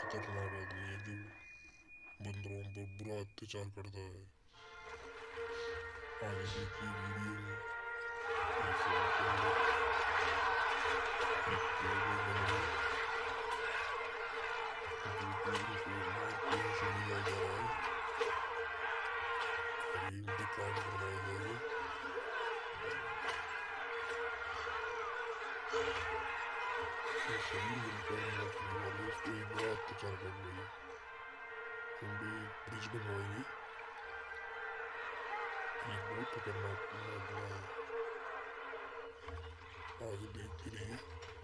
खतरनाक आदमी है जो बंदरों पर बुरा अत्याचार करता है। आगे देखिए वीडियो में कैसे एक पेड़ में बंदर जो कि उनको मार के उनसे लिया जा रहा है और ये उनके काम करवाया जाएगा। ये सभी मिलकर मौसमी वाले उस पर एक बड़ा अत्याचार कर रहे हैं। हम भी एक ब्रिज बनवाएंगे। ये बहुत खतरनाक बना है। आगे देखते रहिए।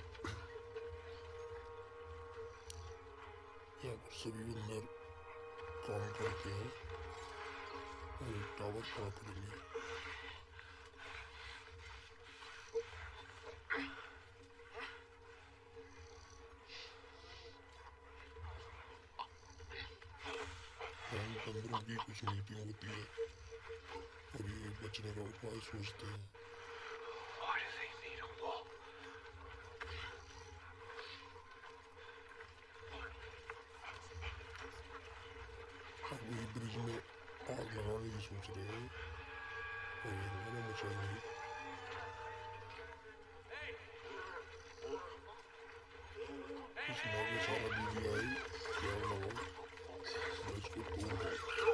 यहाँ पर सभी बंदर काम करते हैं और एक टावर खड़ा करेंगे। यहाँ बंदरों की कुछ नीतियाँ होती है और ये बचने का उपाय सोचते हैं। अब वही ब्रिज में आग लगाने की सोच रहे हैं और ये हंगामा मचाएंगे। इस नाव में सारा बीजी आई, क्या लगाओ, मैं इसको तोड़ दूँ।